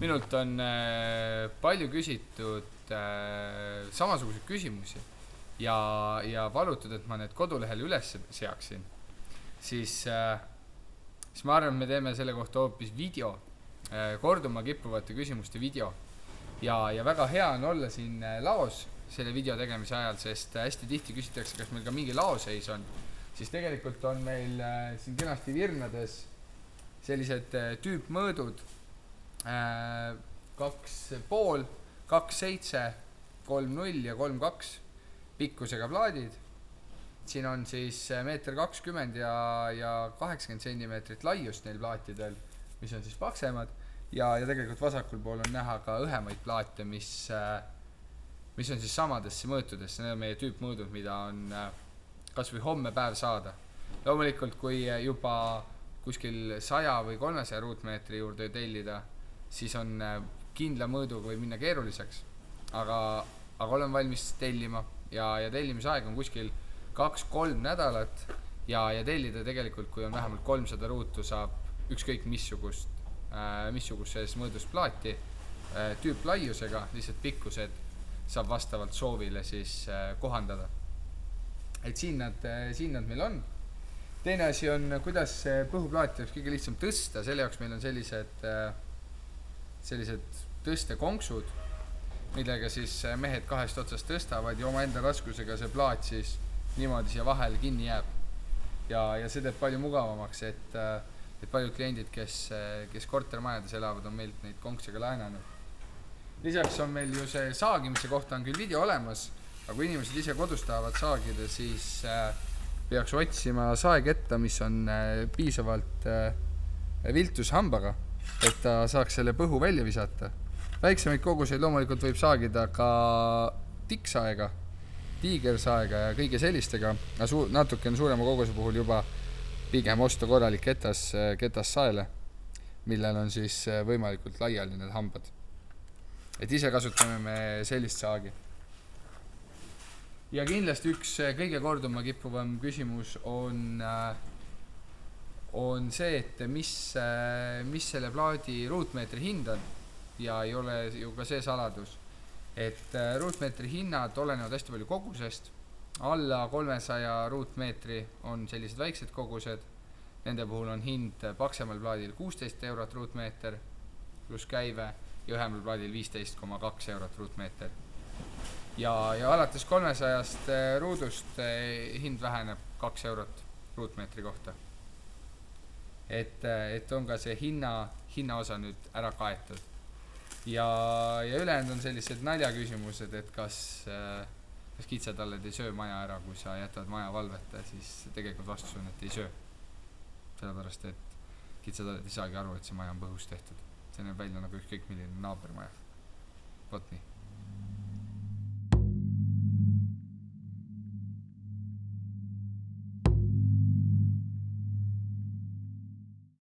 minult on palju küsitud samasuguseid küsimusi ja palutud, et ma need kodulehel üles seaksin, siis ma arvan, et me teeme selle kohta hoopis video, korduma kippuvate küsimuste video. Ja väga hea on olla siin laos selle video tegemise ajal, sest hästi tihti küsitakse, kas meil ka mingi laoseis on. Siis tegelikult on meil siin kenasti virnades sellised tüüpmõõdud 2,5, 2,7, 3,0 ja 3,2 pikkusega plaadid. Siin on siis 1,20 m ja 80 cm laiust neil plaatidel, mis on siis paksemad. Ja tegelikult vasakul pool on näha ka õhemaid plaate, mis on siis samadesse mõõtudesse. Need on meie tüüpmõõdud, mida on kas või homme päev saada. Loomulikult, kui juba kuskil 100 või 300 ruutmeetri juurde tellida, siis on kindla mõõduga või minna keeruliseks. Aga olen valmis tellima ja tellimisaeg on kuskil 2-3 nädalat ja tellida tegelikult, kui on vähemalt 300 ruutu, saab ükskõik missuguses mõõdust plaati tüüplaiusega, lihtsalt pikkused saab vastavalt soovile siis kohandada. Et siin nad meil on. Teine asi on, kuidas põhuplaati oleks kõige lihtsam tõsta. Selle jaoks meil on sellised tõstekonksud, millega siis mehed kahest otsast tõstavad ja oma enda raskusega see plaat siis niimoodi siia vahele kinni jääb. Ja see teeb palju mugavamaks, et paljud kliendid, kes kortermajades elavad, on meilt neid konksega laenanud. Lisaks on meil ju see saagimise kohta on küll video olemas, aga kui inimesed ise kodus tahavad saagida, siis peaks otsima saeketta, mis on piisavalt viltushambaga, et ta saaks selle põhu välja visata. Väiksemaid koguseid loomulikult võib saagida ka tikksaega, tiigersaega ja kõige sellistega, aga natukene suurema koguse puhul juba pigem osta korralik ketassaele, millel on siis võimalikult laiali need hambad. Et ise kasutame me sellist saagi. Ja kindlasti üks kõige korduma kippuvam küsimus on see, et mis selle plaadi ruutmeetri hind on. Ja ei ole ju ka see saladus, et ruutmeetri hinnad olenevad hästi palju kogusest. Alla 300 ruutmeetri on sellised väiksed kogused. Nende puhul on hind paksemal plaadil 16 eurot ruutmeeter pluss käive ja ühemal plaadil 15,2 eurot ruutmeeter. Ja alates 300 ruudust hind väheneb 2 eurot ruutmeetri kohta. Et on ka see hinna osa nüüd ära kaetud. Ja ülejäänud on sellised naljaküsimused, et kas kitsatalled ei söö maja ära, kui sa jätad maja valveta, siis tegelikult vastus on, et ei söö. Sellepärast, et kitsatalled ei saagi aru, et see maja on põhust tehtud. See näeb välja nagu ükskõik milline naabermaja. Vot nii.